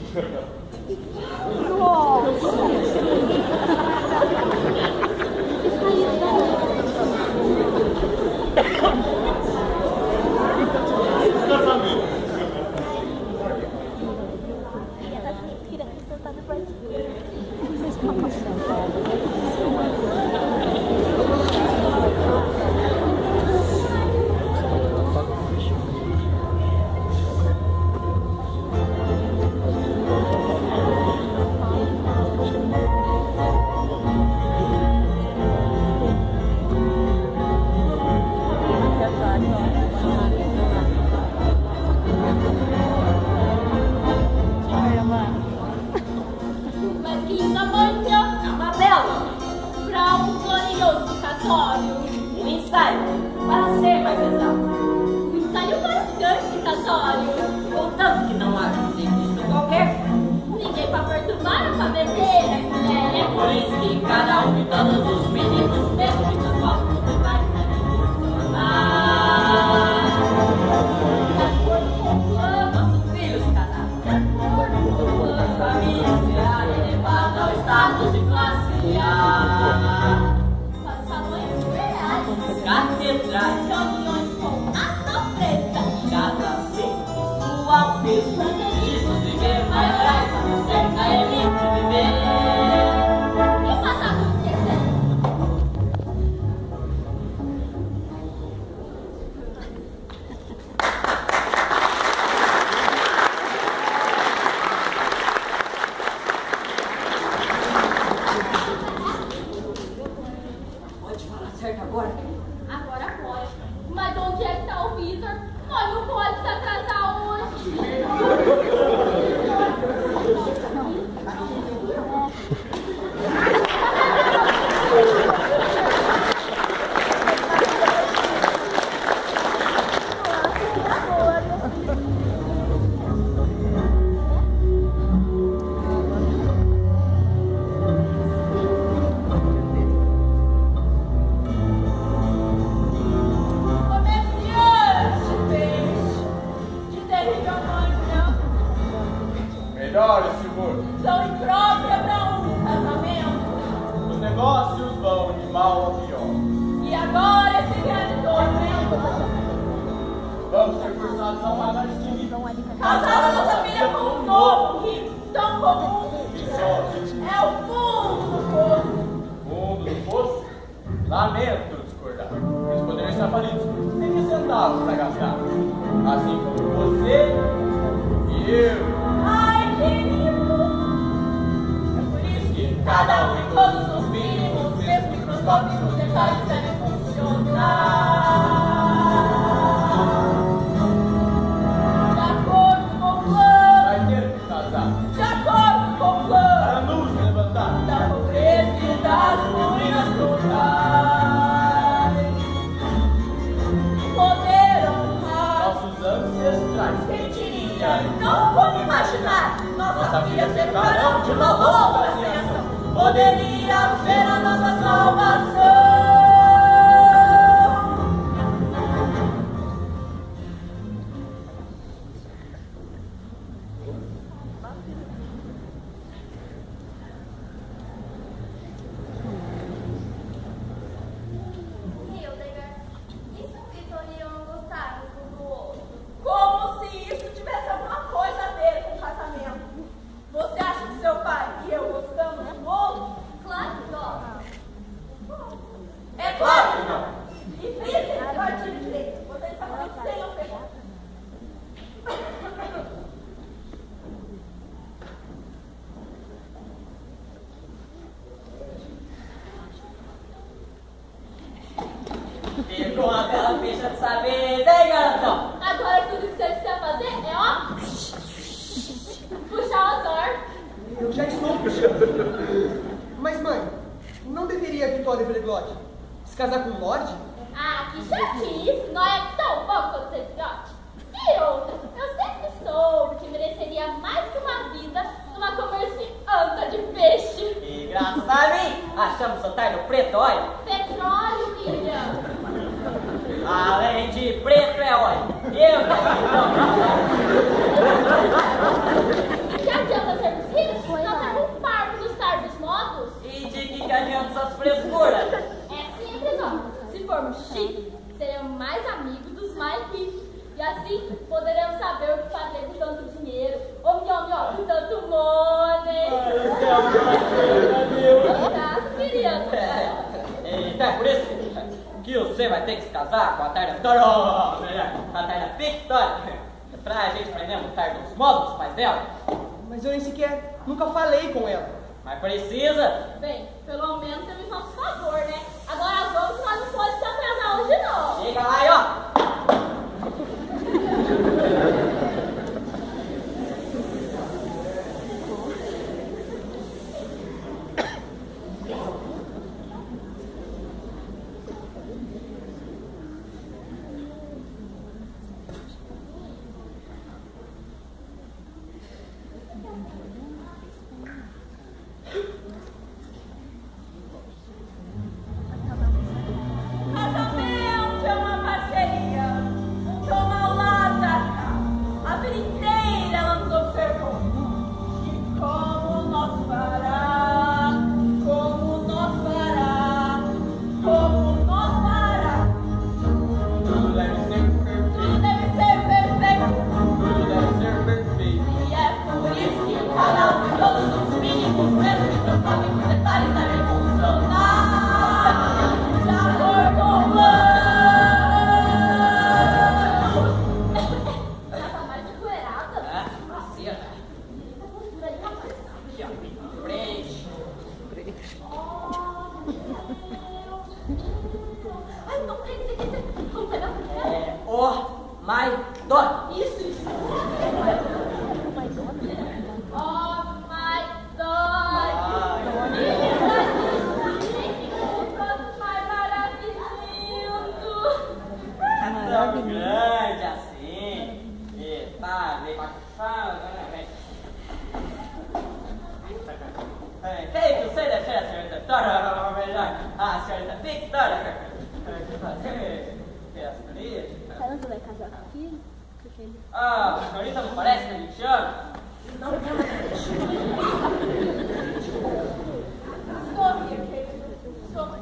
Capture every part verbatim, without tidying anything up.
Ficou aquela ficha de saber, hein, garotão? Agora tudo que você precisa fazer é, ó, puxar o azar. Eu já estou puxando. Mas, mãe, não deveria a Vitória Preglote se casar com o Lorde? Ah, que chatice! Não é tão bom quanto ser filhote. E outra, eu sempre soube que mereceria mais que uma vida numa comercianta de peixe. E graças a mim, achamos o tardo preto, olha. Petróleo, William. Além de preto é óleo. Eu não. Já que eu assim poderemos saber o que fazer com tanto dinheiro. Ou melhor, melhor, com tanto money. Tá, queria. É, então é por isso que você vai ter que se casar com a Tarda Vitória, ou melhor, com a Tarda Victoria, pra gente aprender a montar dos modos dos pais dela. Mas eu nem sequer nunca falei com ela. Mas precisa. Bem, pelo menos você me faz um favor, né? Agora vamos, nós não podemos se atrasar hoje não. Chega lá e ó. Casamento é uma parceria, um toma ao lado da cá. A vida inteira ela nos observou. E como nós fará, como nós fará, como nós fará. Tudo deve ser perfeito. Tudo deve ser perfeito. Tudo deve ser perfeito. E é por isso que cada um de todos os mínimos, mesmo que transformem por detalhes, devem funcionar. De acordo com o plano. Ela tá mais empoeirada. Ah, macia, né? Essa postura aí, rapaz. Aqui, ó. Frente. Ai, não tem que ser. Vamos pegar primeiro. É o my dog. Isso, isso. Oh my God! Tão grande assim. E tá, vem com a fala, né? Vem. Quem que você deve ser a senhorita Vitória, ou melhor, a senhorita Victoria? Que fazer festa política? Ela não vai casar com aquilo? Ah, a senhorita não parece que a gente chama? Não, não, Sorri, querido. Sorri.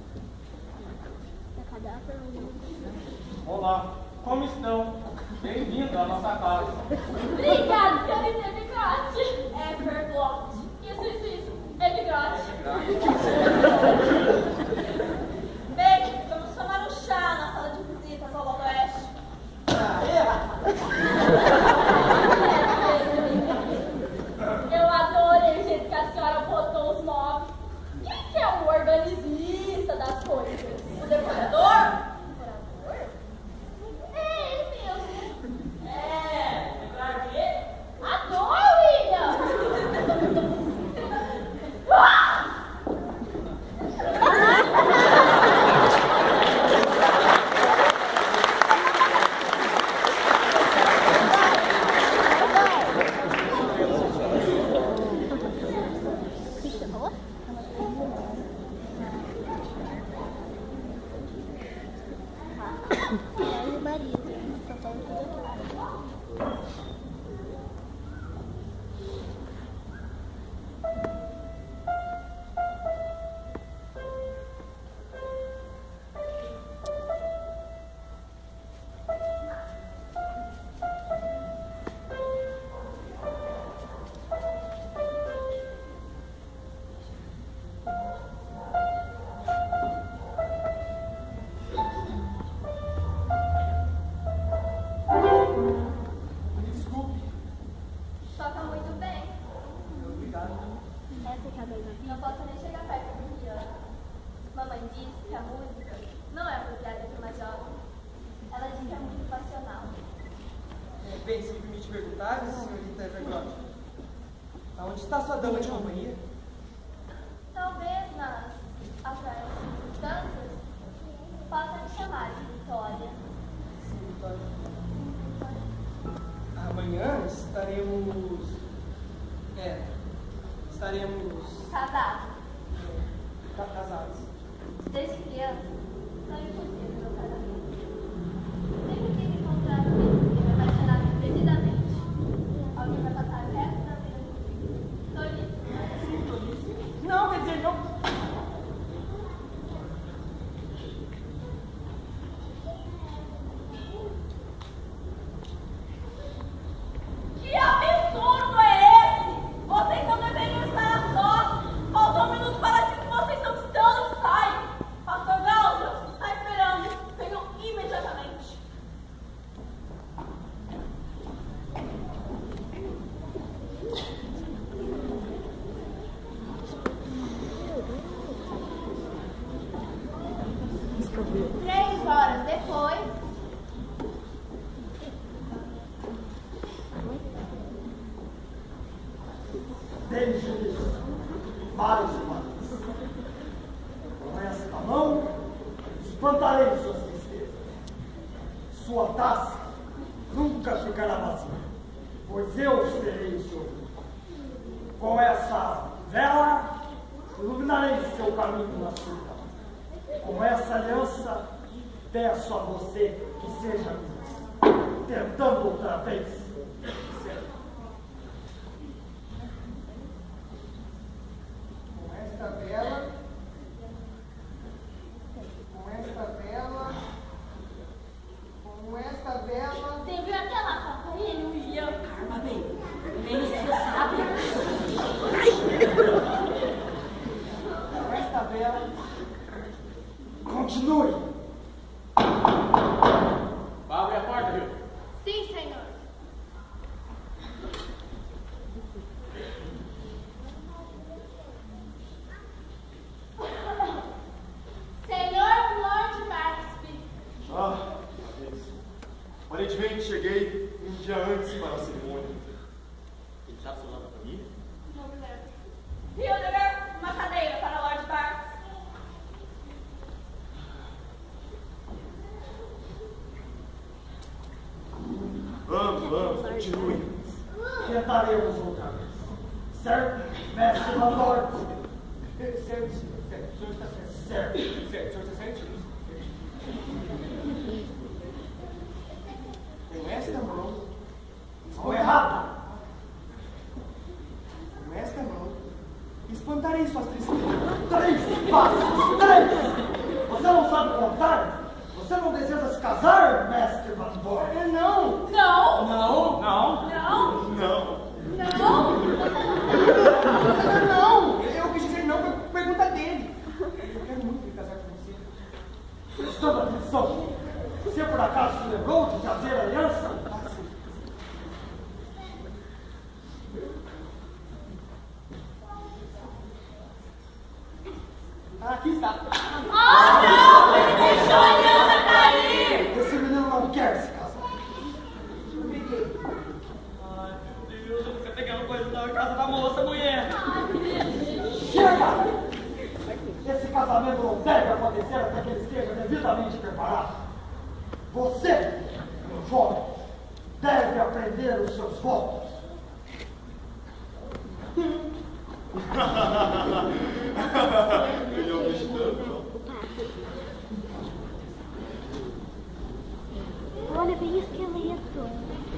Olá, como estão? Bem-vindo à nossa casa. Obrigada, senhorita Emigrante. É Everglot. Isso, isso, isso. Emigrante. Bem, vamos tomar um chá na sala de visitas ao Lado Oeste. Eu adorei o jeito que a senhora botou os móveis. Quem que é o organizista das coisas? O decorador? Decorador? É ele mesmo. É, é claro que é. Adoro, William! Ah! Desculpe. Toca muito bem. Obrigado. Essa que é a doida. Não posso nem chegar perto do piano. Mamãe disse que a música não é apropriada para uma jovem. Ela diz que é muito passional. É, bem, se me permite perguntar, senhorita Everglot, aonde está sua dama de companhia? Talvez nas atuais circunstâncias possa me chamar de Vitória. Sim, Vitória. Amanhã estaremos. É. Estaremos. Casado. é, ca- casados. Desde criança, não impossível meu casamento. Sempre quis encontrar alguém que me apaixonasse perdidamente. Alguém vai passar o resto da vida comigo. Tolice. Não, quer dizer, não. desde vários mares. Com esta mão, espantarei suas tristezas. Sua taça nunca ficará vazia, pois eu serei o seu filho. Com essa vela, iluminarei seu caminho na escuridão. Com essa aliança, peço a você que seja minha, tentando outra vez ser. Com esta vela, com esta vela, com esta vela. Você viu aquela papai? Ele o Ian. Calma, bem. Nem você sabe. Com esta vela. Continue. Abre a porta, viu? Sim, senhor. Senhor Lord Marksby. Ah, aparentemente cheguei um dia antes para a cerimônia. Ele sabe seu nome da família? Não me lembro. Hildegard, uma cadeira para Lord Barks. Vamos, vamos, continue. Tentaremos outra vez. Certo, mestre Landor? Certo, certo, certo. O senhor está certo. Certo. Certo, o senhor está certo. Com esta mão. Estou errado. Com esta mão. Espantarei suas tristezas. Três passos, três! Você não sabe contar? Você não deseja se casar, mestre Van Borg? É não. Não. Não, não. Não. Não. Não. Não, eu quis dizer não por pergunta dele. Eu quero muito me casar com você. Prestando atenção, você por acaso se lembrou de fazer aliança? Aqui está. Ah, não! Ele deixou a aliança cair! Esse menino não quer se casar. Eu peguei. Ai, meu Deus, eu nunca peguei uma coisa na casa da moça, mulher. Chega! Esse casamento não deve acontecer até que ele esteja devidamente preparado. Você, meu jovem, deve aprender os seus votos. Eu ia acreditando, não. Olha, bem esqueleto.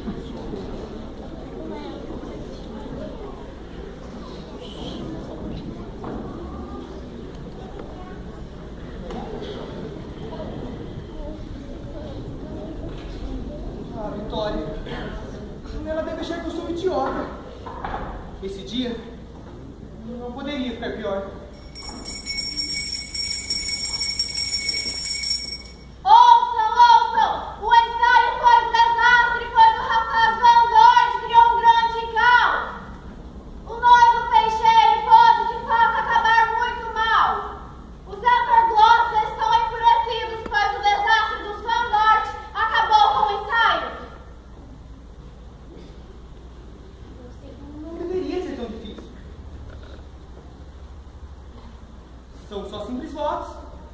Ah, Vitória. Ela deve achar que eu sou um idiota. Esse dia não poderia ficar pior. Ouçam, ouçam! O ensaio foi um desastre, pois o rapaz Van Dort criou um grande caos. O noivo peixeiro pode, de fato, acabar muito mal. Os Everglosses estão enfurecidos, pois o desastre dos Van Dort acabou com o ensaio. Não deveria ser tão difícil. São só simples votos.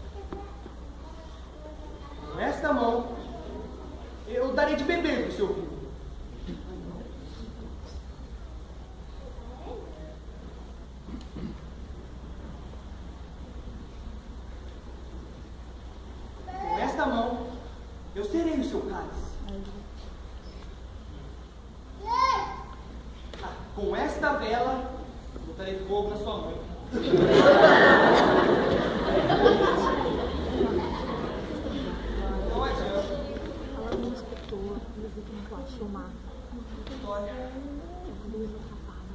Com esta mão, eu darei de beber pro seu filho. Com esta mão, eu serei o seu cálice. Ah, com esta vela, botarei fogo na sua mãe. Não adianta. Ela não escutou, mas não pode filmar. Vitória. A luz atrapalha.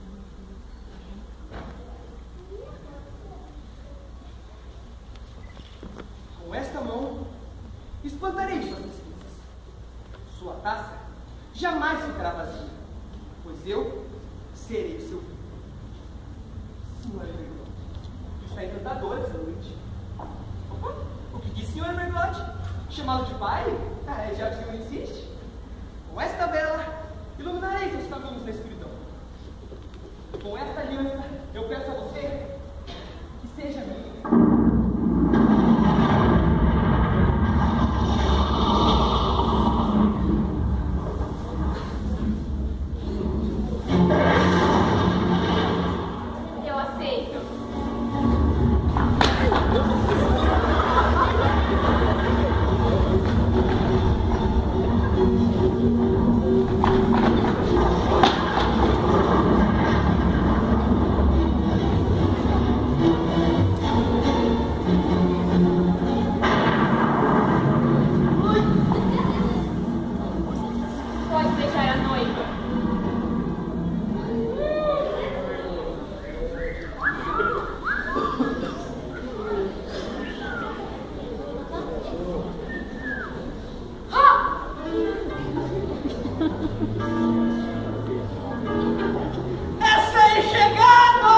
Com esta mão, espantarei suas tristezas. Sua taça jamais ficará vazia, pois eu serei o seu filho. Senhora Everglot, está encantadora essa noite. Opa, o que disse, senhora Everglot? Chamá-lo de pai? Ah, é já que o senhor insiste. Com esta vela, iluminarei seus caminhos na escuridão. Com essa aliança, eu peço a você que seja minha. Eu aceito. Pode beijar a noiva. Essa aí chegando!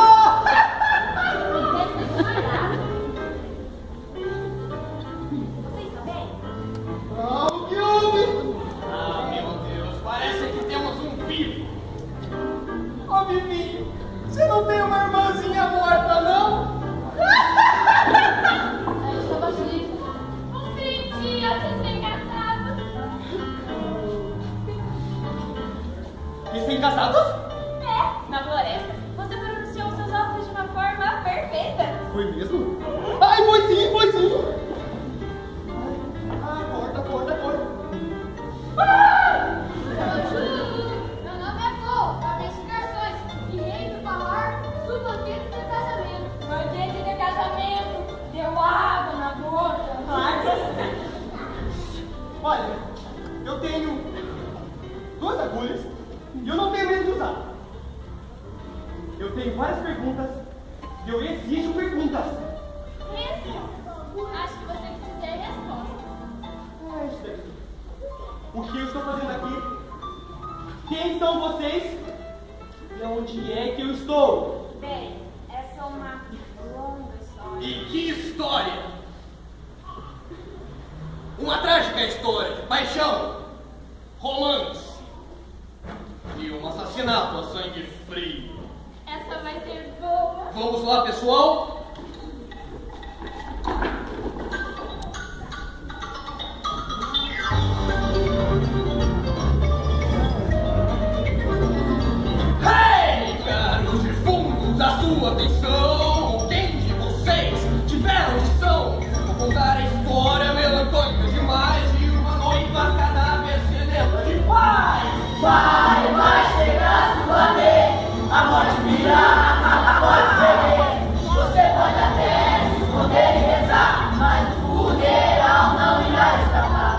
Você está bem? Ah, o que houve? Ah, meu Deus, parece que temos um vivo. Ô, Vivinho, você não tem uma irmãzinha morta, não? Eu estou baixinho. Um brinde a recém-casado. Recém-casados? É, na floresta. Você pronunciou seus ossos de uma forma perfeita. Foi mesmo? Ai, foi sim, foi sim! Ai, acorda, acorda, acorda. Meu nome é Paul, cabeça de garçons, e rei do falar, subanquete de casamento. Banquete de casamento, deu água na boca. Olha, eu tenho duas agulhas e eu não tenho medo de usar. Eu tenho várias perguntas e eu exijo perguntas. Isso. Acho que você quis dizer resposta. É isso aí. O que eu estou fazendo aqui? Quem são vocês? E onde é que eu estou? Bem, essa é uma longa história. E que história! Uma trágica história de paixão, romance e um assassinato a sangue frio. Essa vai ser boa. Vamos lá, pessoal? Hey, caros defuntos, a sua atenção! Quem de vocês tiveram audição? Vou contar a história melancólica demais de uma noiva cadáver sedenta de paz! Vai, vai chegar a sua vez, a morte virá, nada pode ser. Você pode até se esconder e rezar, mas o funeral não irá escapar.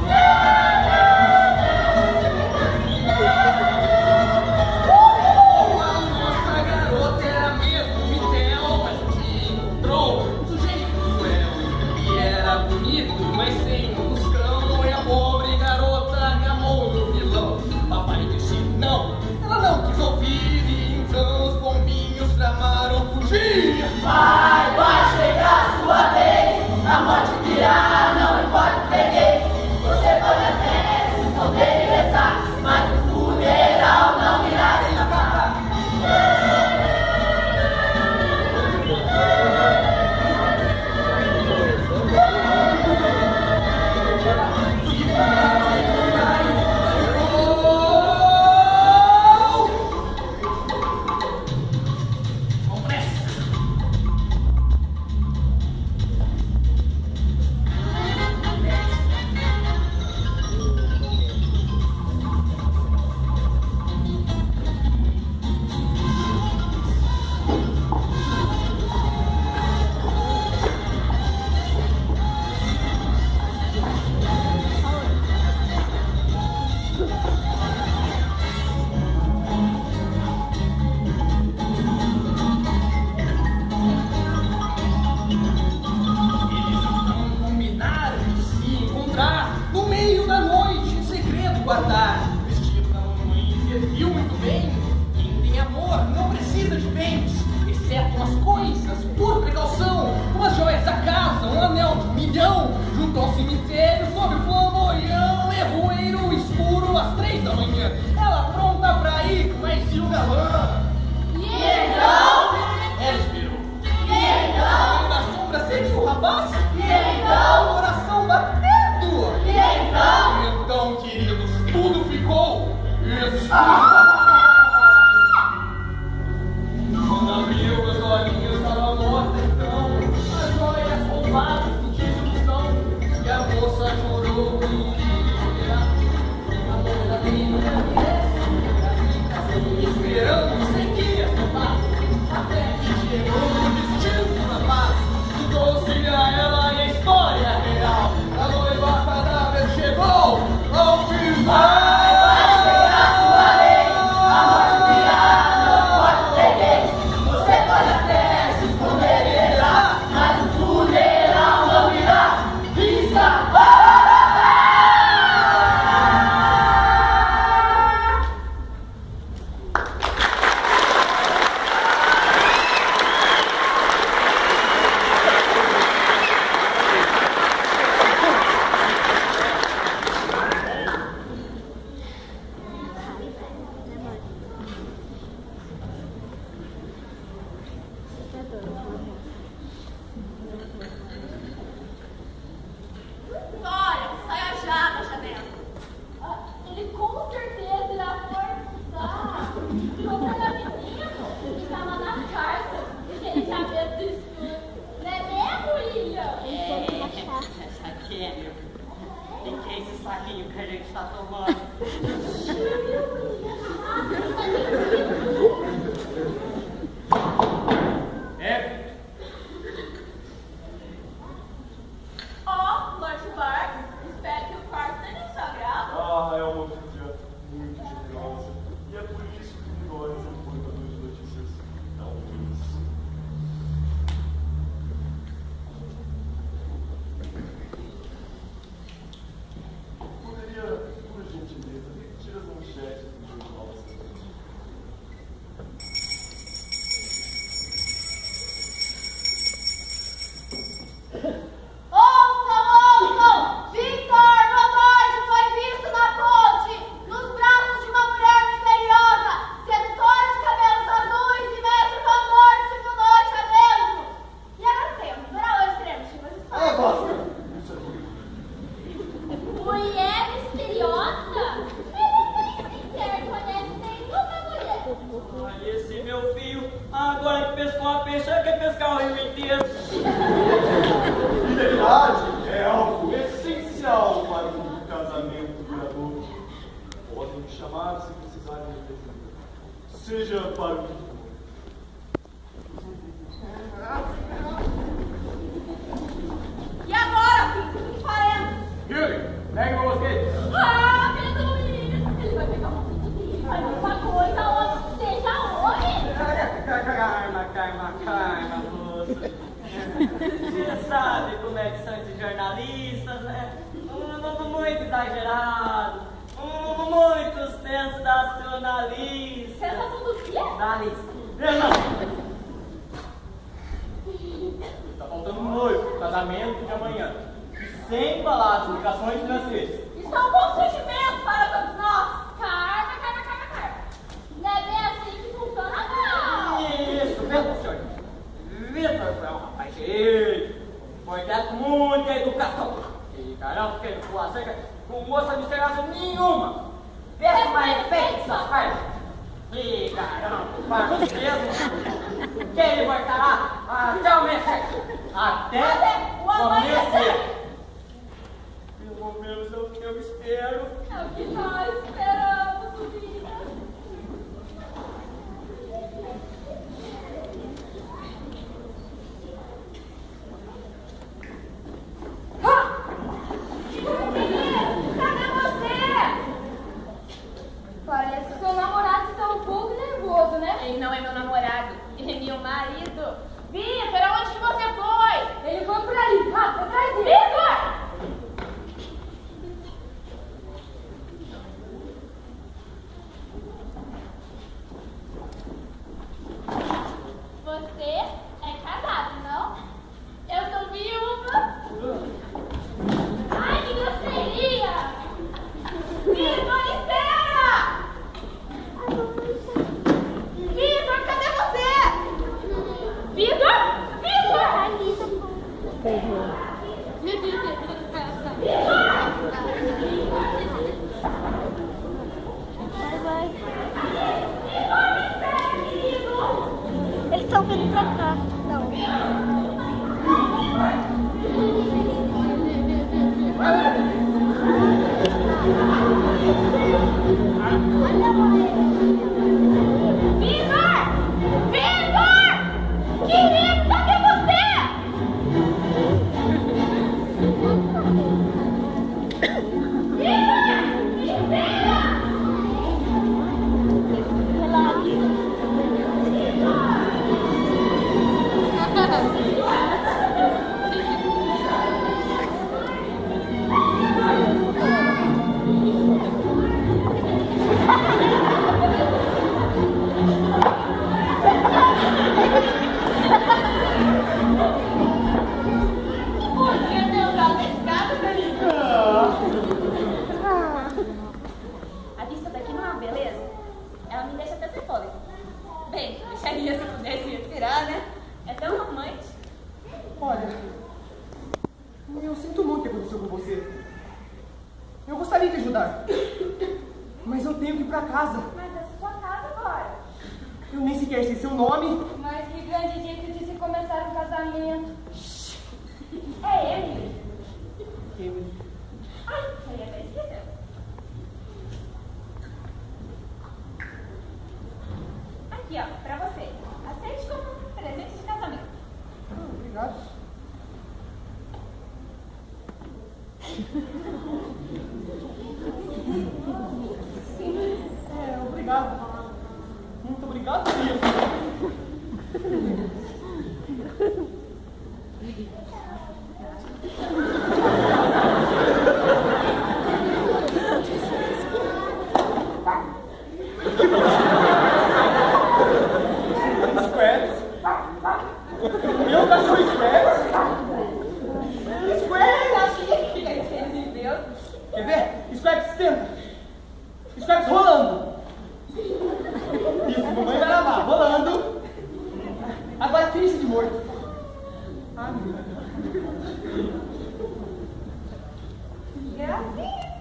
Nossa garota era mesmo Mitel, mas um dia encontrou um sujeito cruel. E era bonito, mas sem um buscão. E a pobre garota me amou no vilão. Papai disse não, ela não quis ouvir. E então os pombinhos tramaram fugir. Vai, vai chegar a sua vez, a morte virá, não importa o freguês. Você pode até se esconder e rezar, mas o funeral não irá escapar. Com pressa. Eles então combinaram de se encontrar no meio da noite, em segredo guardar. Vestido na mamãe serviu muito bem. Quem tem amor não precisa de bens, exceto umas coisas, por precaução. Umas joias da casa, um anel de um milhão, junto ao cemitério, sob o flamboyão. Nevoeiro escuro às três da manhã. Ela pronta pra ir, mas e o galã? E Agora que pescou uma peixe, quer pescar o rio inteiro. Fidelidade é algo essencial para um casamento duradouro. Podem me chamar se precisarem de ajuda. Seja para o que for. E agora, filho, o que faremos? Yuri, pegue meu mosquete. Ah, Pedro, ele vai pegar uma coisa dele, vai uma coisa, outra, seja homem. Calma, calma, calma, moça. Você sabe como é que são esses jornalistas, né? Muito exagerados, muito sensacionalistas. Sensação do quê? Jornalista. Tá faltando um noivo, casamento de amanhã. E sem falar as explicações financeiras. Isso é um constrangimento para todos nós. Calma, calma, calma, calma. Não é bem assim que funciona, não. Isso, mesmo, senhor. Vitor é um rapaz cheio, foi quieto, muita educação. E caramba, que ele pula a cerca com moça de esperança nenhuma. Vê mais feito essas partes. E caramba, para mesmo que ele voltará até o amanhecer. Até, Até o amanhecer. Pelo menos é o que eu espero. É o que nós esperamos, vida. Cadê você? Parece que seu namorado está um pouco nervoso, né? Ele não é meu namorado, ele é meu marido. Vitor, aonde que você foi? Ele foi por ali, rápido, atrás dele. Vitor! Você é casado, não? Eu sou viúva. Ai, que grosseria! Vitor, espera! Vitor, cadê você? Vitor? Vitor! Eles estão vindo pra cá. Não. Vitor! Vitor! Querido, cadê você? Vitor! Espera! A vista daqui não é uma beleza? Ela me deixa até sem fôlego. Bem, deixaria se pudesse respirar, né? É tão romântico. Olha, eu sinto muito o que aconteceu com você. Eu gostaria de ajudar, mas eu tenho que ir pra casa. Mas é sua casa agora. Eu nem sequer sei seu nome. Mas que grande dia de se começar um casamento. É Emily. Emily. Ai, eu ia até esquecer. Aqui, ó, pra você. Aceite como presente de casamento. Ah, obrigado. É, obrigado. Muito obrigado mesmo. Squares. Meu cachorro Squares. Squares. Quer ver? Squares, senta. Squares rolando. Isso, mamãe vai lavar. Rolando. Agora finge de morto. Ah, meu Deus. Gracinha.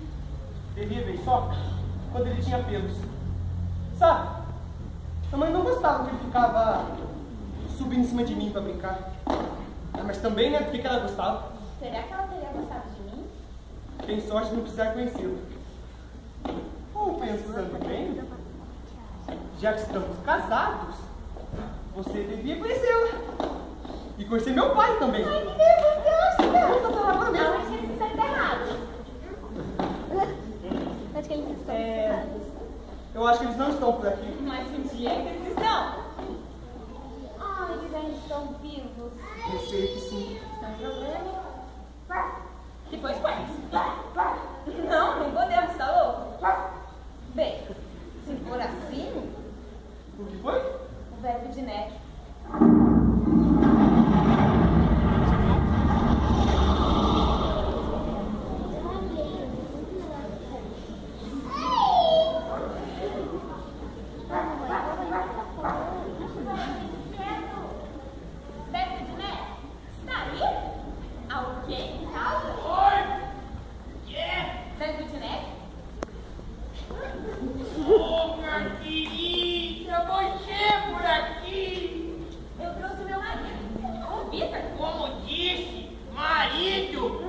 Terríveis só quando ele tinha pelos. Sabe? A mãe não gostava. gostava que ele ficava subindo em cima de mim para brincar. Mas também, né, porque que ela gostava. Será que ela teria gostado de mim? Tem sorte de não precisar conhecê-lo. Ou pensando bem, já que estamos casados, você devia conhecê-la. E conhecer meu pai também. Ai, que delícia! Eu tô falando agora mesmo. Não, acho que eles estão enterrados. Acho que eles estão É, enterrados. eu acho que eles não estão por aqui. Mas onde é que eles estão? Ah, eles ainda estão vivos. Eu sei que sim. Não tem problema. Depois quais? Não, não podemos, tá louco? Bem, se for assim, O que foi? o verbo de Neck. Verbo de Neck, está aí? Alguém em casa? Oi! Que? Verbo de Neck? Oh, minha querida, você por aqui! Eu trouxe meu marido, o Vitor. Como disse, marido!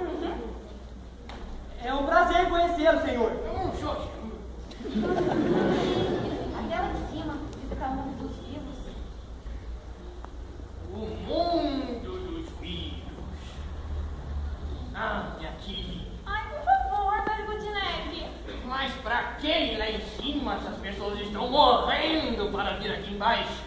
É um prazer conhecê-lo, senhor. Não sou Até lá em cima, visitar o mundo dos vivos. o mundo dos vivos. Ah, minha querida. Ai, por favor, verbo de Neck. Mas pra que lá em cima essas pessoas estão morrendo para vir aqui embaixo?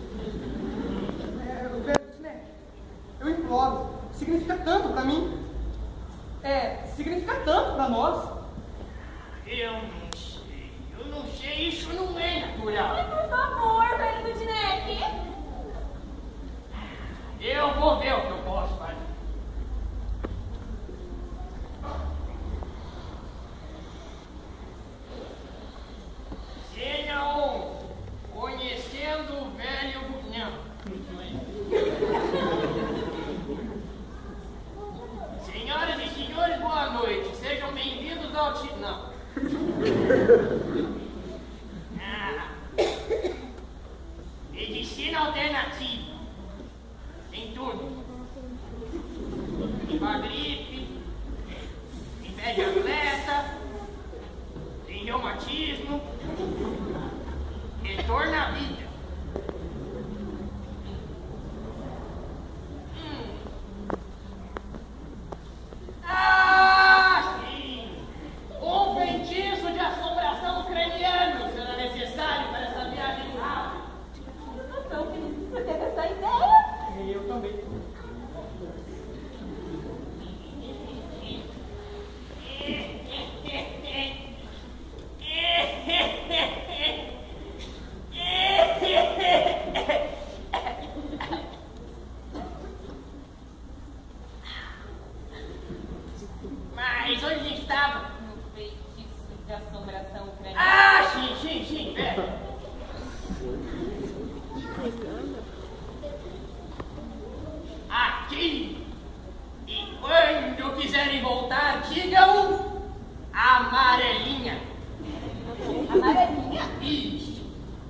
É, o verbo de Neck. Eu imploro. Significa tanto para mim. É, significa tanto para nós. Eu não sei, eu não sei, isso não é natural. Por favor, verbo de Neck. Eu vou ver o que eu posso fazer. Sejam conhecendo o velho Burnhão. Senhoras e senhores, boa noite. Sejam bem-vindos ao Ti... Não. Ah. Medicina alternativa. Tem tudo. Tem pra gripe, tem pé de atleta, tem reumatismo, retorno à vida. Hum. Ah, sim! Um feitiço de assombração ucraniano será necessário para essa viagem rápida. Eu tô tão feliz que você teve essa ideia. E eu também. Mas onde a gente estava? No feitiço de assombração ucraniana. Ah, sim, sim, sim, pera. Aqui. E quando quiserem voltar, digam amarelinha. Amarelinha? Isso.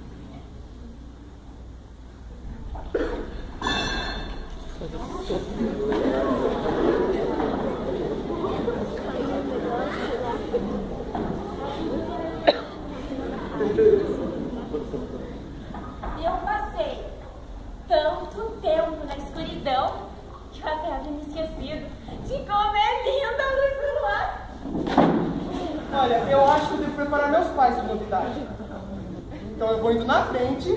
Eu passei tanto tempo na escuridão que eu até havia me esquecido de como é linda a luz do luar. Olha, eu acho que eu devo preparar meus pais para a novidade. Então eu vou indo na frente.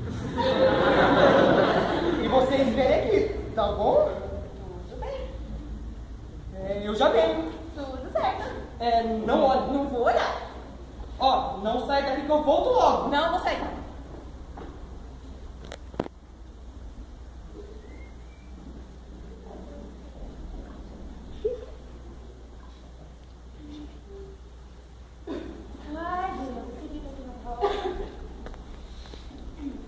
E vocês vêm aqui, tá bom? Tudo bem, É, eu já venho. tudo certo. É, não olhe. Não vou olhar. Ó, não sai daqui que eu volto logo. Não, vou sair. Ai, Deus, que vida que não volta.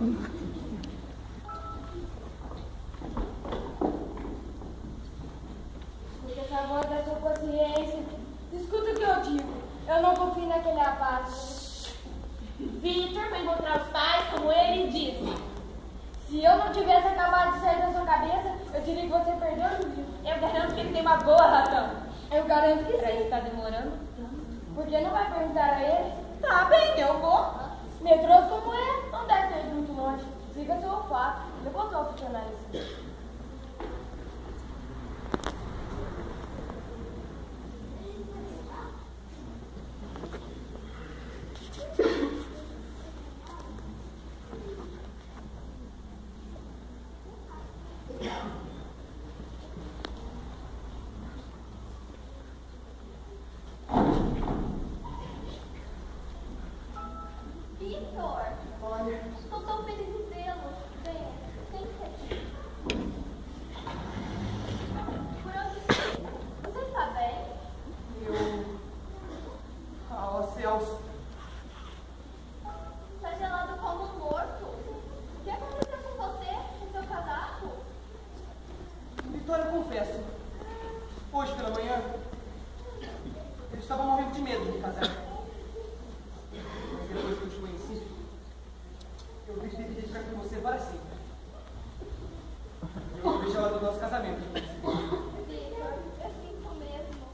Por favor, da sua consciência. Escuta o que eu digo. Eu não confio naquele rapaz. Victor vai encontrar os pais, como ele disse. Se eu não tivesse acabado de sair da sua cabeça, eu diria que você perdeu o juízo. Eu garanto que ele tem uma boa razão. Eu garanto que Pra sim. estar demorando. Por que não vai perguntar a ele? Tá bem, eu vou. Metrôs como é, não deve ter ido muito longe. Siga seu olfato. Ele botou a funcionalista. Victor, Olha, estou tão feliz em vê-lo. Venha, sente-se. Por onde fica? Você está bem? eu... Ah, céus. Está gelado como um morto. O que aconteceu com você, com seu casaco? Vitória, eu confesso. Hoje pela manhã, eu estava morrendo de medo de me casar. Mas depois que eu te conheci, eu decidi ficar com você para sempre. Eu não vejo a hora do nosso casamento. Victor, é sinto mesmo.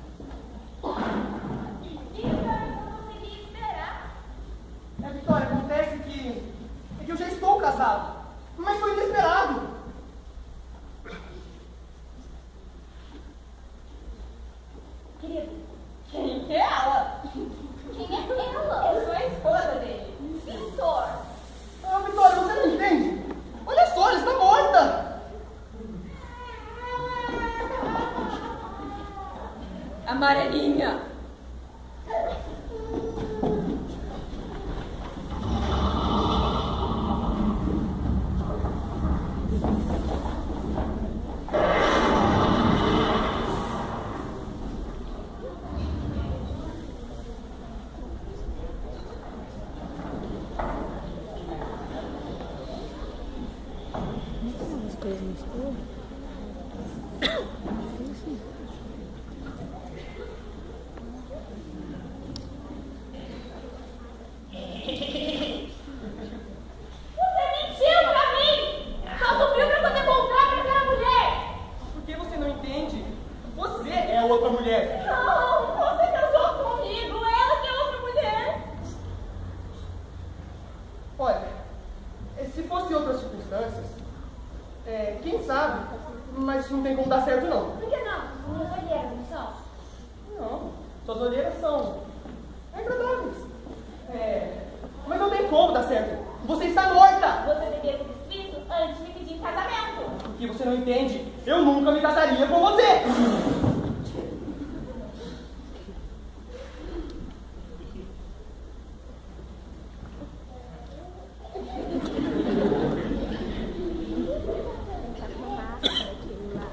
Victor, eu não conseguia esperar. É, Vitória, acontece que, é que eu já estou casado, mas foi inesperado. Querido, Quem é ela? quem é ela? Eu sou a esposa dele. Victor. Ah, Vitória, você não entende? Olha só, ela está morta. Amarelinha. As coisas no escuro. Você mentiu pra mim! Só subiu pra poder voltar pra aquela mulher! Por que você não entende? Você é a outra mulher. Não, você casou comigo, ela que é outra mulher! Olha, eh, se fosse outras circunstâncias, é, quem sabe, mas não tem como dar certo não. Por que não? Minhas olheiras, não são? Não, suas olheiras são agradáveis. É, mas não tem como dar certo. Você está morta. Você deveria ter visto antes de me pedir em casamento! Porque você não entende, eu nunca me casaria com você. Tá com máscara aquele lá.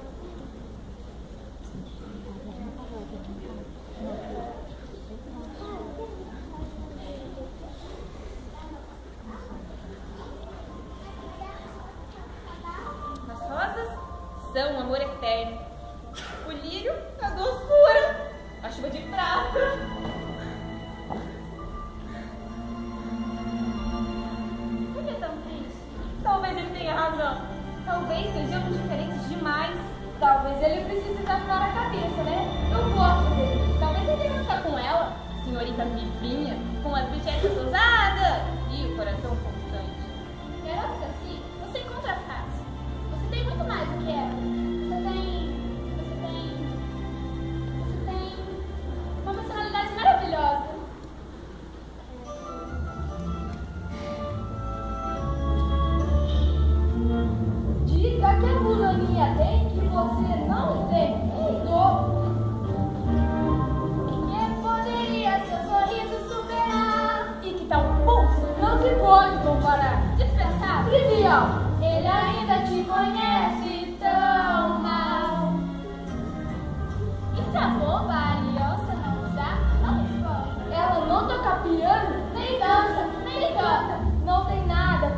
As rosas são um amor eterno. O lírio, a doçura. A chuva de prata. Por que tão triste? Talvez ele tenha razão. Talvez sejamos diferentes demais. Talvez ele precise adaptar a cabeça, né? Eu posso fazer isso. Talvez ele deva ficar com ela, senhorita vivinha, com as bichetas ousadas e o coração constante. Garotas assim, você encontra fácil. Você tem muito mais do que ela. Você tem. Você tem. Você tem. Uma personalidade maravilhosa. Diga que a fulaninha tem que você não tem. Mudou. Que poderia seu sorriso superar? E que tal um pulso? Não se pode comparar. Dispensado? Trivial. Ele ainda te conhece tão mal. E se a boba a aliança não usar, não me espanta. Ela não toca piano, nem dança, nem canta. Não tem nada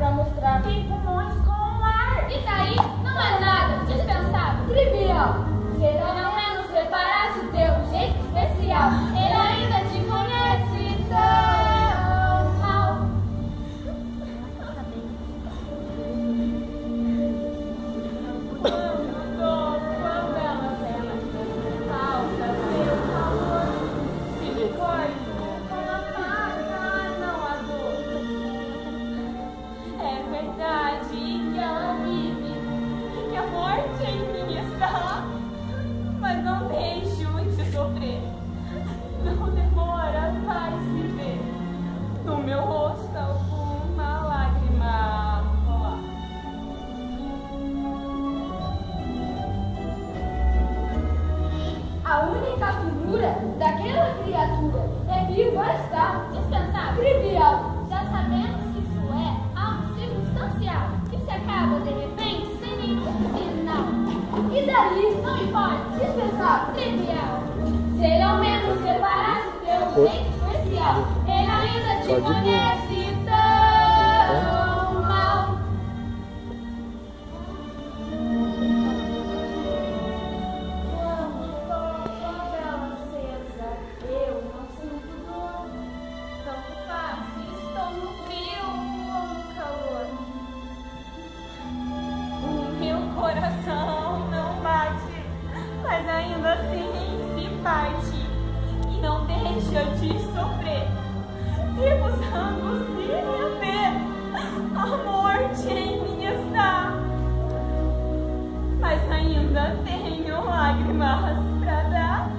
meu rosto alguma lágrima rolar. A única figura daquela criatura é viva está descansar. Trivial. Já sabemos que isso é algo circunstancial, que se acaba de repente sem nenhum sinal. E daí, não importa, dispensar, trivial. Se ele ao menos separasse pelo jeito especial, ele ainda te conhece tão mal. Coração não bate, mas ainda assim se parte e não deixa de sofrer, recusando se render. A morte em mim está, mas ainda tenho lágrimas pra dar.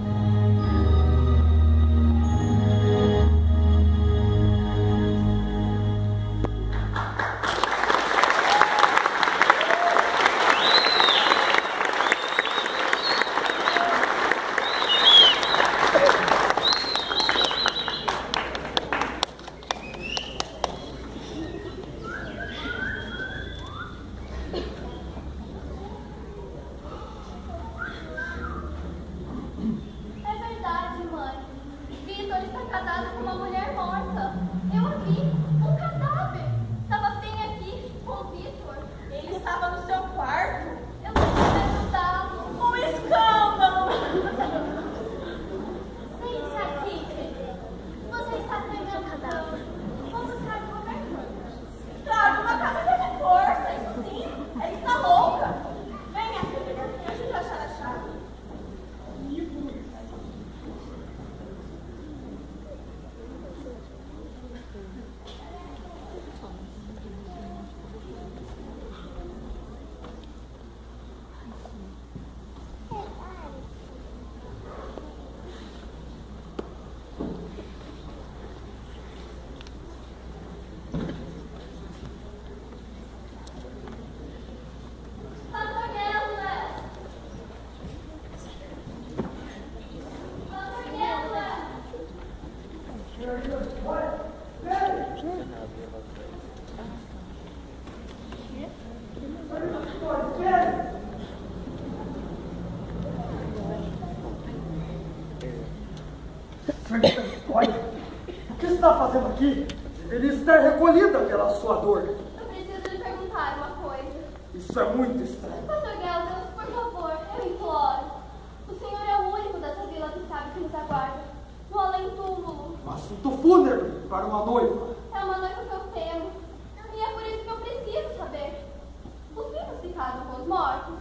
Olha, o que está fazendo aqui? Deveria estar recolhida pela sua dor. Eu preciso lhe perguntar uma coisa. Isso é muito estranho. Pastor Geldas, por favor, eu imploro. O senhor é o único dessa vila que sabe que nos aguarda. No além-túmulo. Um assunto fúnebre para uma noiva. É uma noiva que eu temo. E é por isso que eu preciso saber. Os vivos se casam com os mortos.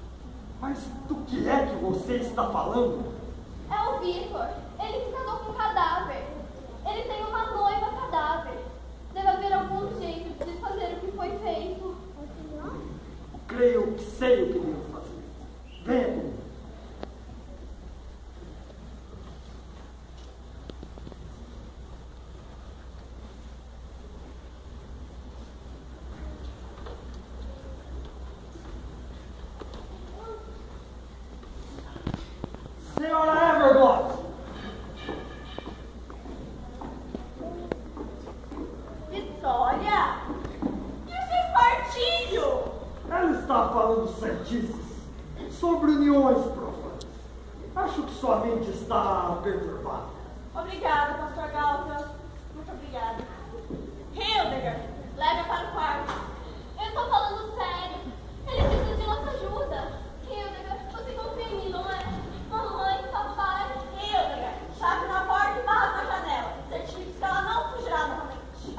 Mas do que é que você está falando? É o Vitor. Ele se casou com um cadáver. Ele tem uma noiva cadáver. Deve haver algum jeito de desfazer o que foi feito. Creio que sei o que devo fazer. Venha comigo. Senhora Everglot! Vitória? E o seu espartilho? Ela está falando santices sobre uniões profanas. Acho que sua mente está perturbada. Obrigada, pastor Galta. Muito obrigada. Hildegard, leve-a para o quarto. Eu estou falando sério. Ele precisa de nossa ajuda. Hildegard, você confia em mim, não é? Mamãe, papai. Hildegard, chave na porta e barra na janela. Certifique que ela não fugirá novamente.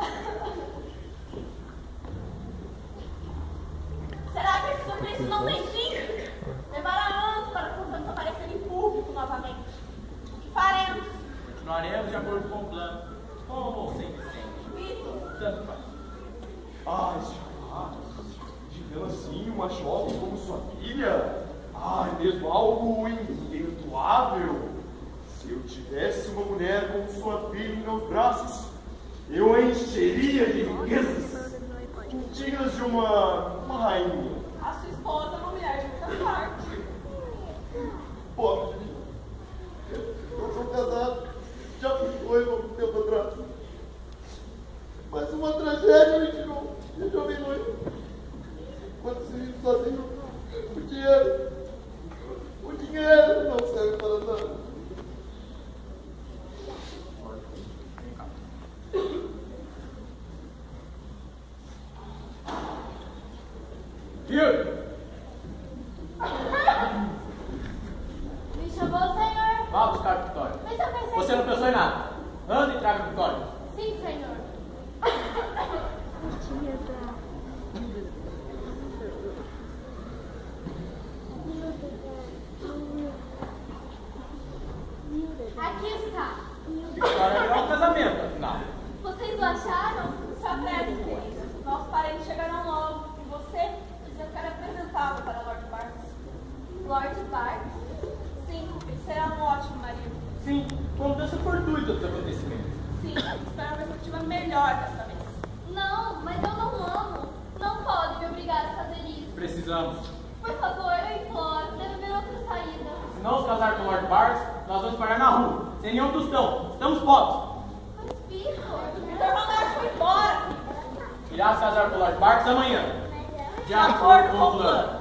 Será que esse suplício não tem fim? Levará anos para que aparecer em público novamente. O que faremos? Continuaremos de acordo com o plano. Como você sente? Vitor. Tanto faz. Ai, senhora, de vê-la assim, uma jovem como sua filha? Ai, mesmo algo imperdoável. Se eu tivesse uma mulher como sua filha em meus braços, eu a encheria de riquezas dignas de uma, uma rainha. A sua esposa é uma mulher de muita sorte. Pobre de mim. Eu sou casado, já fui noivo há muito tempo atrás. Mas uma tragédia me tirou de jovem noivo. Quando se vive sozinho, o dinheiro, o dinheiro não serve para nada. Filho! Me chamou, senhor? Vá buscar o Vitória. Mas eu pensei... Você não pensou em nada. Anda e traga o Vitória. Sim, senhor. Aqui está. Vitória é um casamento, afinal. Vocês o acharam? Se apresse, querida. Nossos parentes chegaram logo. E você, eu quero apresentá-lo para Lord Barks. Lord Barks? Sim, ele será um ótimo marido. Sim, conta-se fortuito dos acontecimentos. Sim, espero uma perspectiva melhor dessa vez. Não, mas eu não amo. Não pode me obrigar a fazer isso. Precisamos. Por favor, eu imploro. Deve haver outra saída. Se não nos casar com o Lord Barks, nós vamos parar na rua, sem nenhum tostão. Estamos pobres. Mas, Vitor... Então mandar foi embora. Irá se casar com o Lord Barks amanhã. De De acordo com o plano.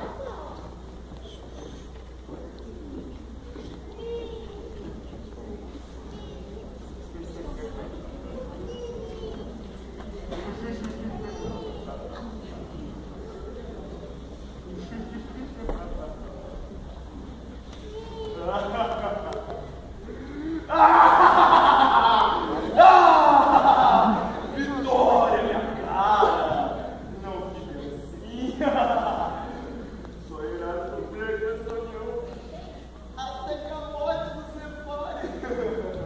Vitória, minha cara! Não fique assim! Só irá sofrer dessa união até que a morte nos separe!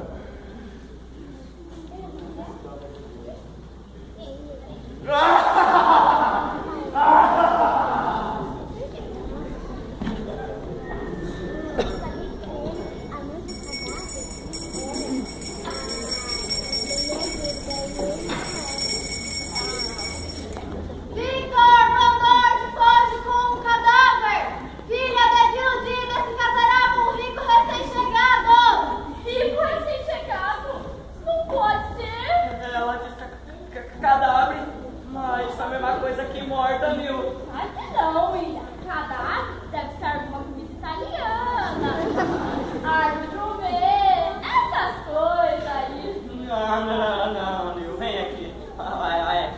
Vitor, Vandor, foge com um cadáver! Filha desiludida se casará com um rico recém-chegado! Rico recém-chegado. Não pode ser. Ela diz que é cadáver, mas isso é a mesma coisa que morta, viu? Ai que não, William. Cadáver deve ser alguma comida italiana. Árbitro B, essas coisas aí. Não, não, não, Nil, vem aqui. Vai, vai.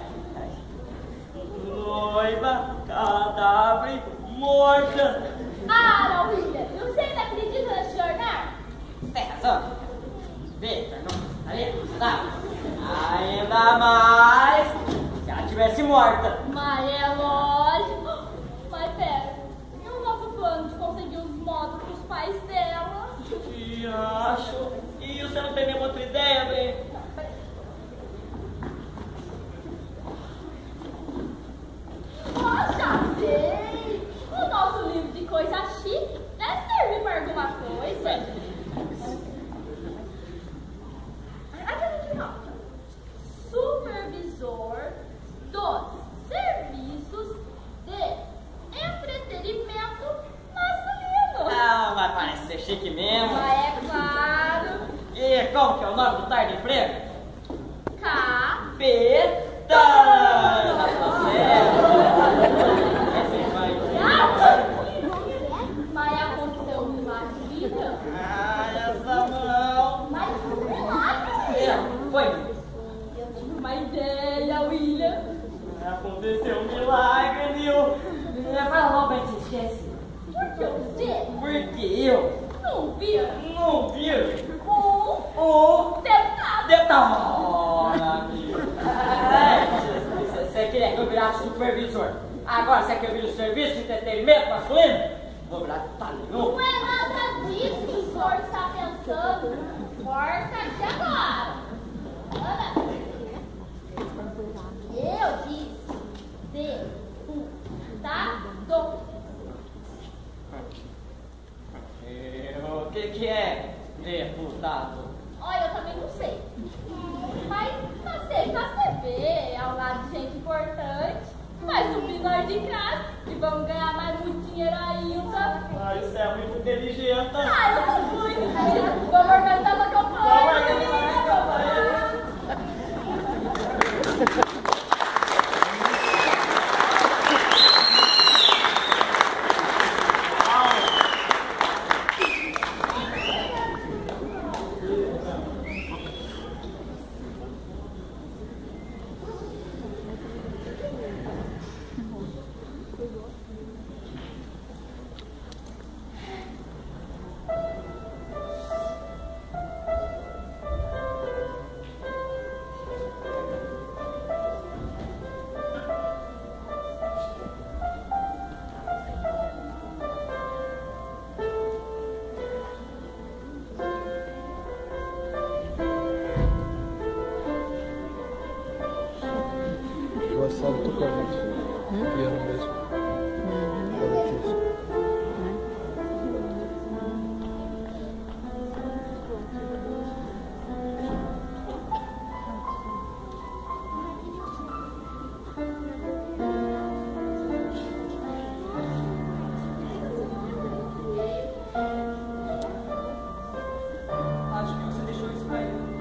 Noiva, cadáver, morta. Ah, não, William. Você ainda acredita nesse jornal? Tem razão. Vitor, não estaria acusado. Ainda mais se ela tivesse morta. Mas é lógico. Mas pera, e o nosso plano de conseguir os modos pros pais dela? Que acho. E você não tem nenhuma outra ideia, bem? Ah, já sei! O nosso livro de coisa chique deve servir para alguma coisa. Aqui a gente nota. Supervisor dos serviços de entretenimento masculino. Ah, vai parecer chique mesmo. Mas é claro. E como que é o nome do tal de emprego? K. Petana! Mas a condição de Matilda. Ah, essa não. Mas relaxa. Foi. Eu tive uma ideia, William. Aconteceu um milagre, Nil. Fala logo bem que você esquece. Por que você Porque eu não viu não vi um o deputado? detalhe, amigo. Você queria que eu virasse supervisor. Agora você quer que eu vire o serviço de entretenimento masculino? Vou virar detalhe nenhum. Não é nada disso que o senhor está pensando. Corta aqui agora. Ana, eu disse deputado. O que que é deputado? Olha, eu também não sei. Mas aceita ver ao lado de gente importante, vai subir nós de classe e vamos ganhar mais muito dinheiro ainda. Ah, isso é muito inteligente. Ah, eu sou muito inteligente. Vamos organizar essa campanha. Vamos organizar essa campanha. Sabe tocar muito piano mesmo. Acho que você deixou isso pra ele.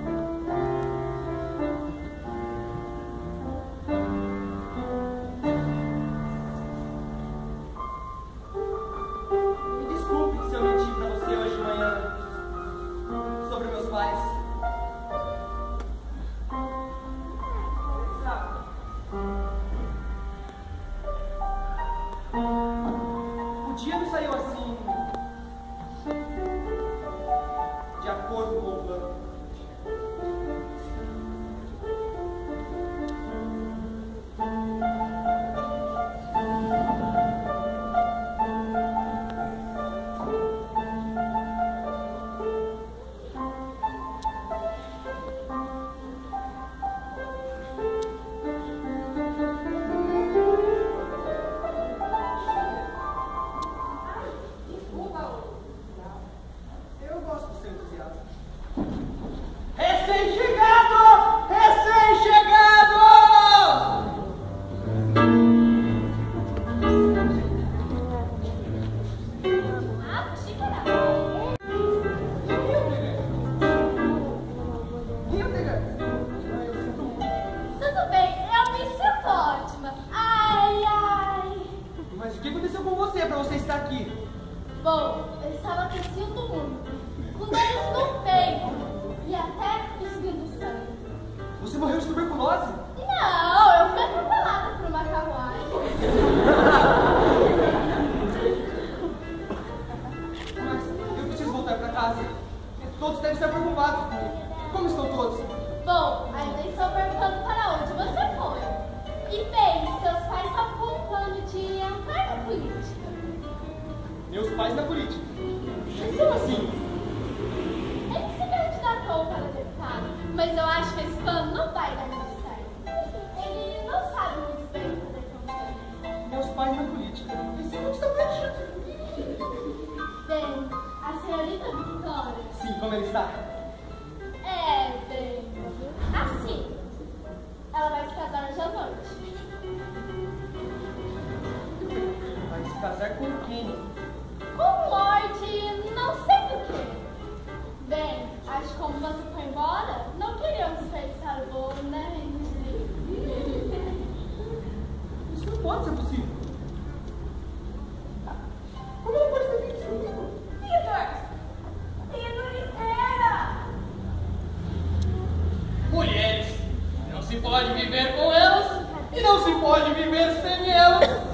Me desculpe se eu menti pra você hoje de manhã sobre meus pais. Sabe? O dia não saiu assim, de acordo com o plano. Eu gosto do seu entusiasmo. Recém-chegado! Recém-chegado! Ah, xícara. Hildegard! Ah, eu sinto muito. Tudo bem, eu me sinto ótima. Ai, ai. Mas o que aconteceu com você pra você estar aqui? Bom, eu estava tossindo muito, com dores no peito e até conseguindo sangue. Você morreu de tuberculose? Não, eu fui atropelada por uma carruagem. Mas eu preciso voltar pra casa. Todos devem estar preocupados comigo. Como estão todos? Bom, ainda estou perguntando para onde você foi. E bem, seus pais estavam com um plano de entrar na política. Meus pais na política. Como assim? Ele se candidatou para deputado, mas eu acho que esse plano não vai dar muito certo. Ele não sabe muito bem fazer campanha. Meus pais na política. Isso é muito tão perdido. Bem, a senhorita Victoria Sim, como ele está? é bem assim. Ela vai se casar hoje à noite. Vai se casar com quem? Com o Lorde, não sei por quê. Bem, acho que como você foi embora, não queriam desperdiçar o bolo, né? Isso não pode ser possível. Como ela pode ter feito isso comigo? Vitor! Vitor, espera! Mulheres, não se pode viver com elas e não se pode viver sem elas.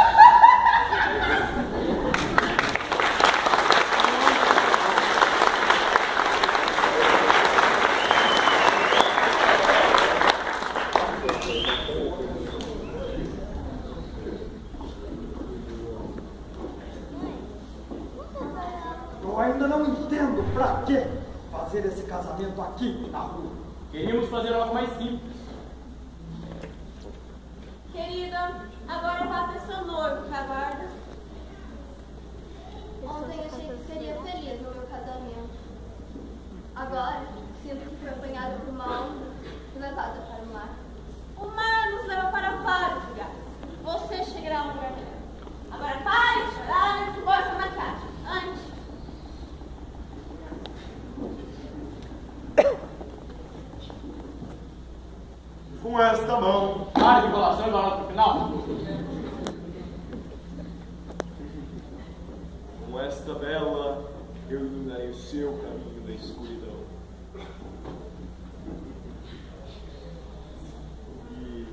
Eu ainda não entendo pra que fazer esse casamento aqui na rua. Queríamos fazer algo mais simples. Querida, agora vá ter seu noivo, que aguarda. Ontem achei que seria feliz no meu casamento. Agora, sinto que fui apanhada por uma onda e levada para o mar. com esta mão. Para de enrolação e bora pro final. Com esta vela, eu iluminarei o seu caminho da escuridão. E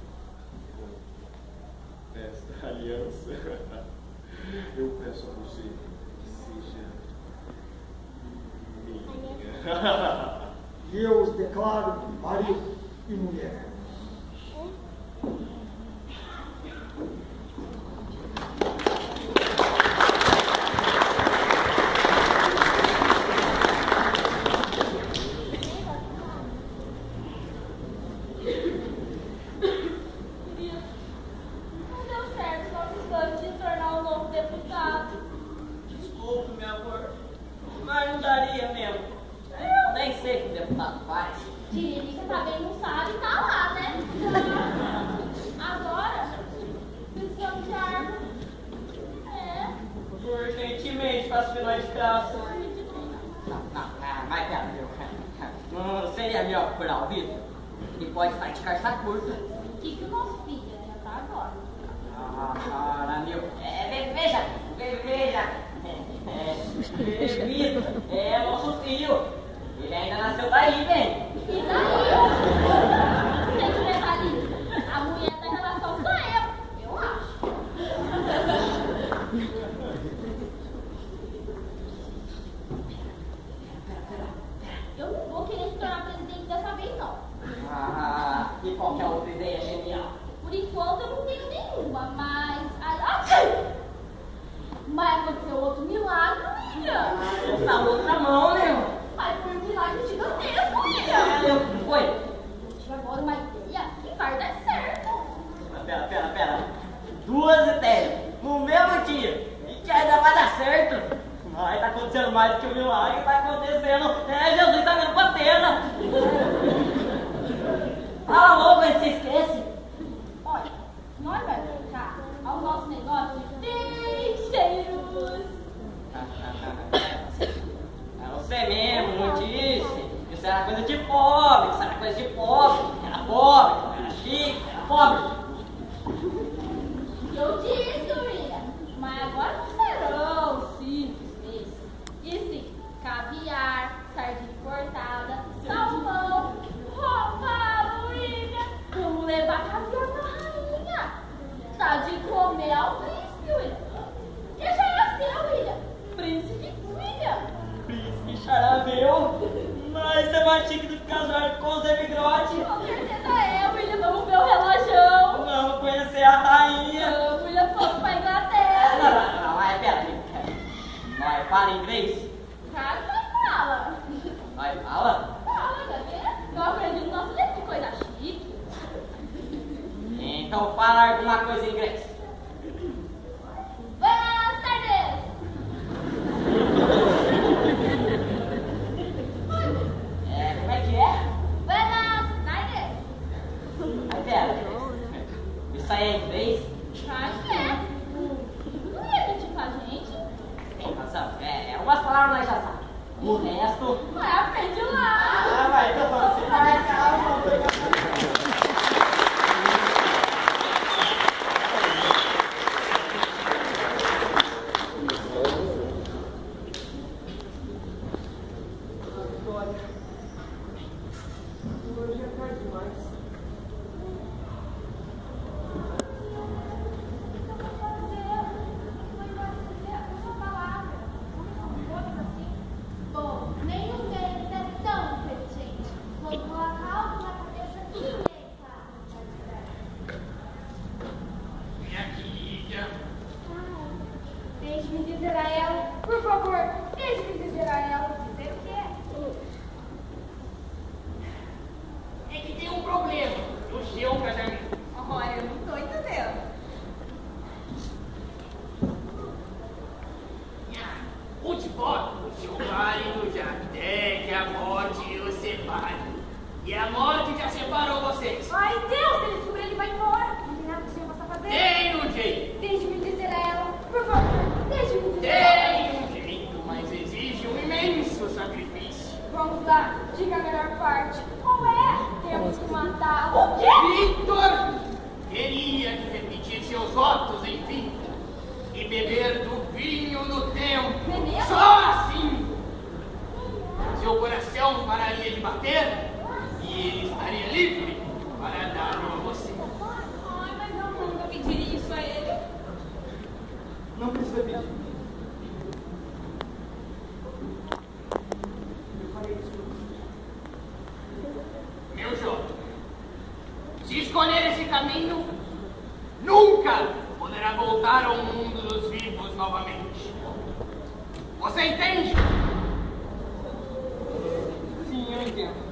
com esta aliança, eu peço a você que seja minha. E eu os declaro marido e mulher. Vamos lá, diga a melhor parte. Qual é? Temos te matar. O quê? Victor teria que repetir seus votos, enfim, e beber do vinho do tempo. Beber? Só assim seu coração pararia de bater e ele estaria livre para dar-o a você. Ai, mas eu nunca pediria isso a ele. Não precisa pedir. Eu farei isso por você. Meu jovem, se escolher esse caminho, nunca poderá voltar ao mundo dos vivos novamente. Você entende? Sim, eu entendo.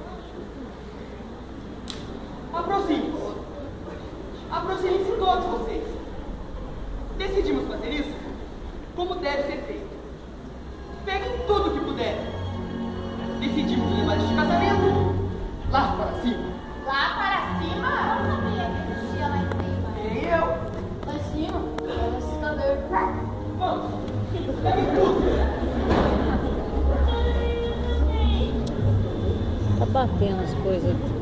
Aproxime-se. Aproxime-se todos vocês. Decidimos fazer isso como deve ser feito. Peguem tudo o que puderem. Decidimos levar este casamento lá para cima. Lá para cima? Eu não sabia que existia lá em cima. Nem eu. Lá em cima? É um assustador. Vamos. Peguem tudo. Tá batendo as coisas aqui.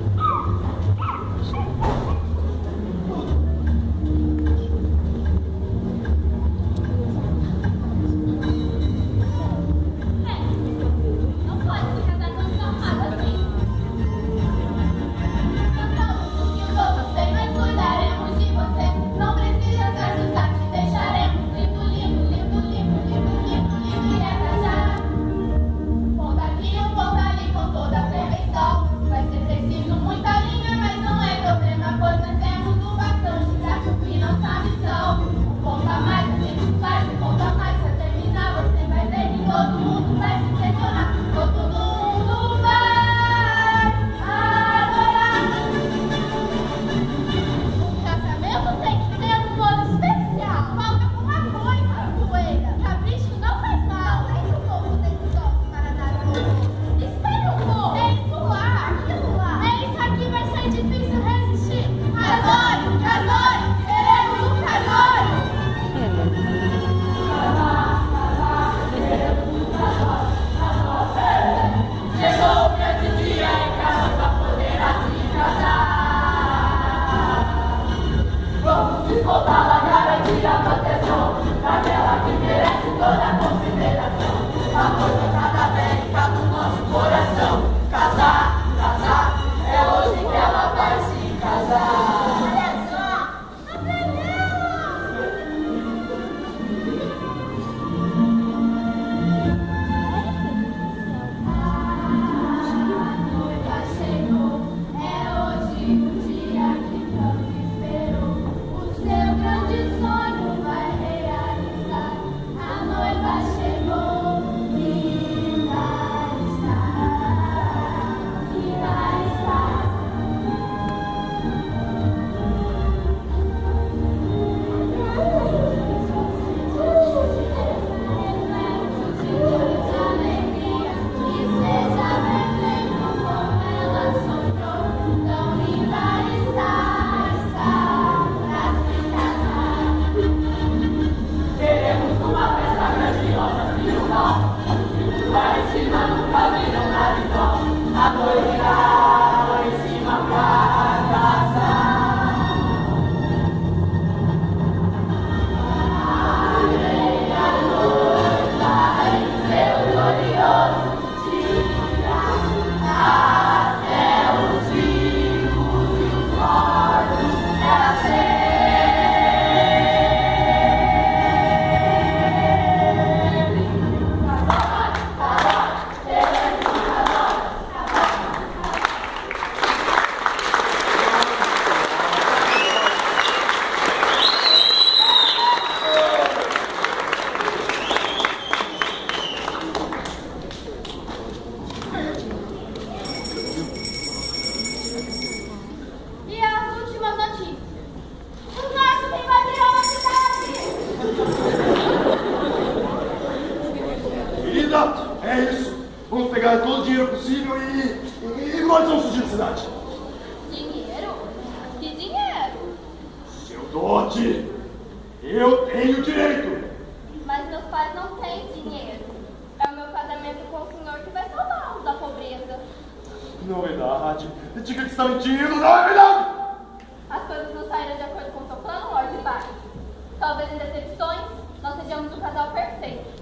Não pode se casar tão desarmado assim. Cantamos o que os outros têm, mas cuidaremos de você. Não precisa se assustar, te deixaremos lindo, lindo, lindo, lindo, lindo, lindo, lindo e agachar. Ponta aqui, um ponto ali, com toda a prevenção. Vai ser preciso muita linha, mas não é problema, pois nós temos o bastante pra cumprir nossa missão. Um ponto a mais, a gente faz, um ponto a mais pra terminar. Você vai ver que todo mundo vai se impressionar. Todo mundo vai adorar. O casamento tem que ter um modo especial. Falta uma coisa, poeira. Capricho não faz mal. Deixa o povo dentro dos olhos para dar amor. Espere um pouco. É isso lá, aquilo lá. É isso aqui, vai ser difícil resistir. Casório, casório, queremos um casório. Chegou o grande dia em casa pra poder assim casar. Vamos descontar a garantia a proteção daquela que merece toda a consideração. A coisa nada bem cá no nosso coração. Casar, casar, é hoje que ela vai se casar. Olha só, a panela. Já chegou, é hoje o dia que tanto esperou. O seu grande sonho vai realizar. A noiva chegou e vai estar, e vai estar. De alegria, e seja perfeito como ela sonhou. Tão linda está, está pra se casar. Queremos uma festa grandiosa, triunfal. Lá em cima nunca viram nada igual. A noiva irá lá em cima pra casar. Aleluia, noiva em seu glorioso dia. Até os vivos e os mortos ela E as últimas notícias? Os nossos invadiram a cidade! Querida, é isso. Vamos pegar todo o dinheiro possível e. E nós vamos fugir da cidade. Dinheiro? Que dinheiro? Seu dote. Eu tenho direito. Mas meus pais não têm dinheiro. É o meu casamento com o senhor que vai salvá-los da pobreza. Não é verdade. Diga que está mentindo, não é verdade. As coisas não saíram de acordo com o seu plano, Lord Barnes. Talvez em decepções nós sejamos um casal perfeito.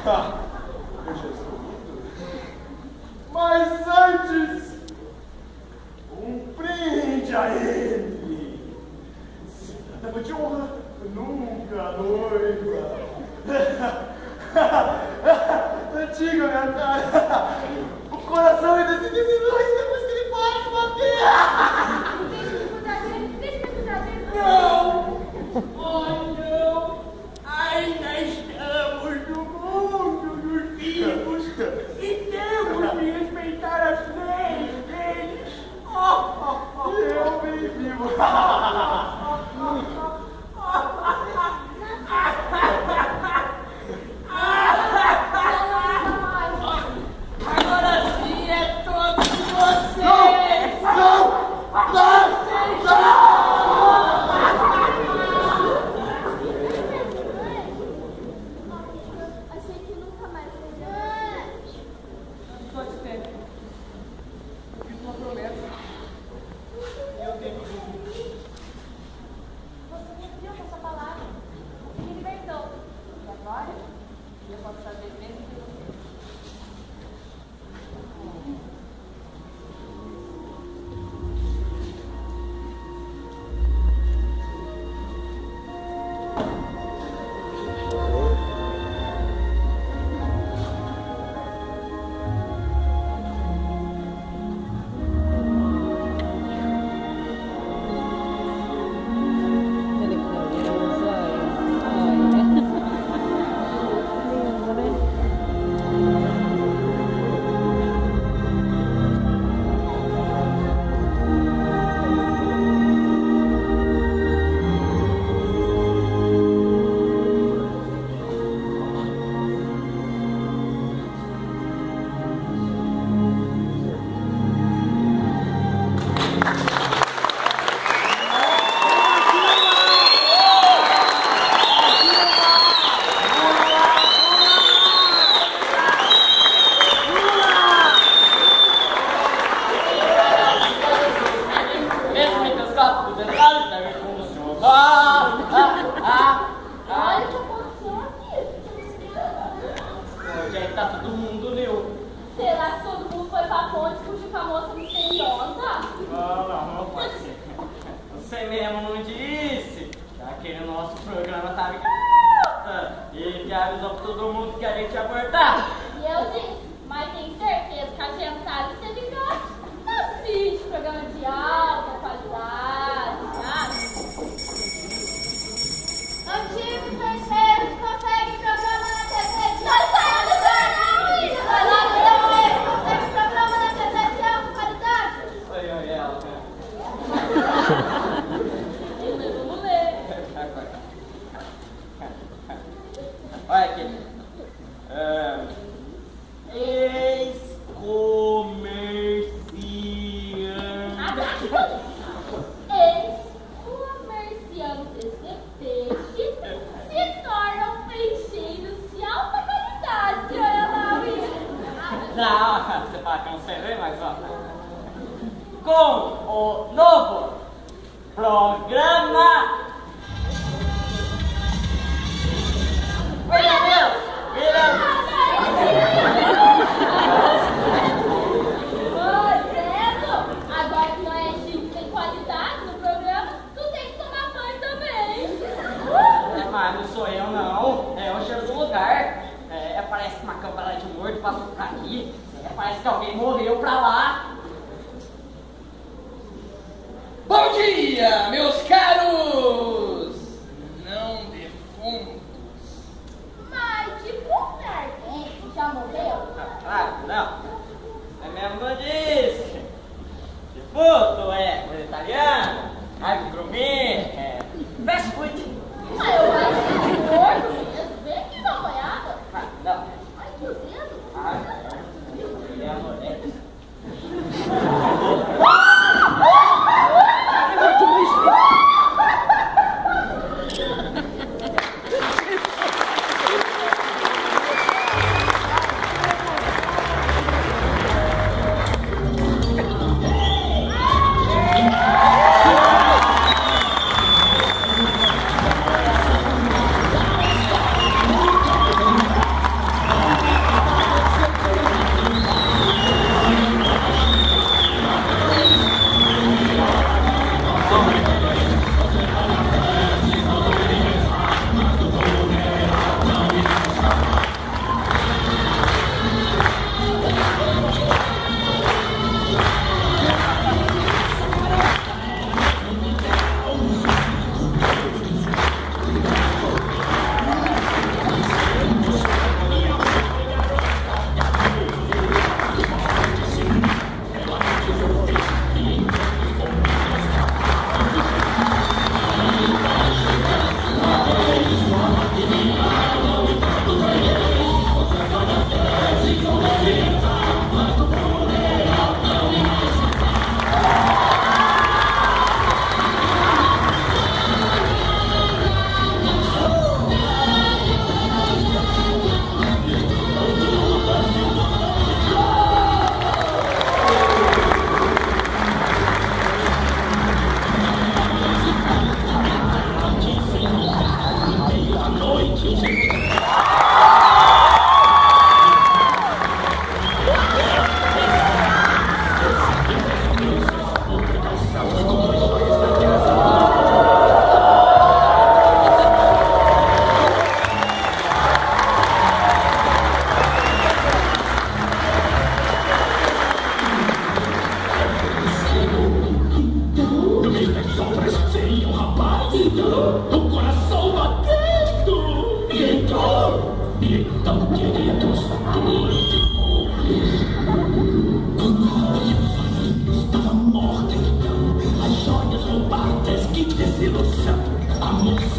Ah, eu já estou indo. Mas antes, um brinde a ele. Dama de honra, nunca noiva. Antiga, minha cara. O coração ainda se desilui depois que ele para de bater. Deixa eu cuidar dele, deixa eu cuidar dele. Não! Oh, não! Ainda estamos no mundo dos vivos e temos de respeitar as leis deles. Oh, oh, oh. Eu bem vivo. Agora sim é todos vocês! Não! Não! Não! Não! Achei que nunca mais seria. Estou à espera. Eu fiz uma promessa. E eu tenho que cumprir. Você cumpriu com a sua palavra. Você me libertou. E agora, eu posso fazer o mesmo que você. Ele carinhoso, olha. Lindo, né? Mesmo microscópio dos detalhes devem funcionar. Ah, ah, ah. Olha o que aconteceu aqui. Hoje aí tá todo mundo leu. Será que todo mundo foi pra ponte fugir com a moça misteriosa? Não, não, não pode ser. Você mesmo não disse que aquele nosso programa tava em casa e que avisou pra todo mundo que a gente ia abortar. E eu disse, mas tenho certeza que a gente sabe ser vingança. Assiste programa de alta qualidade, sabe? Antigos fecheiros conseguem programa na T V. Nós saímos do jornal, Antigos conseguem programa na T V de alta qualidade. Oi, oi, ela. Vamos ler. Olha aqui. É, ex-comerciante. Ex-comerciantes de peixe se tornam peixeiros de alta qualidade. Olha lá, menina. Não, você fala que não sei ler, mas ó. Com o novo programa. Meu Deus! Oi, credo! Agora que não é chique, tem qualidade no programa, tu tem que tomar banho também. Mas não sou eu, não. É o cheiro do lugar. É, parece uma câmara de morto passou por aqui. É, parece que alguém morreu pra lá. Bom dia, meus caros! Não defuntos. Mas de fundo alguém já morreu? Ah, não. É mesmo não disse. Defunto é vegetariano, agronomia, é fast food. Ah, eu acho que é morto mesmo. Vem aqui dar uma olhada. Ah, não. Ai, que dedo. Ah, é amorete. noite eu sei. Estava morta então, as joias roubadas, que desilusão. A moça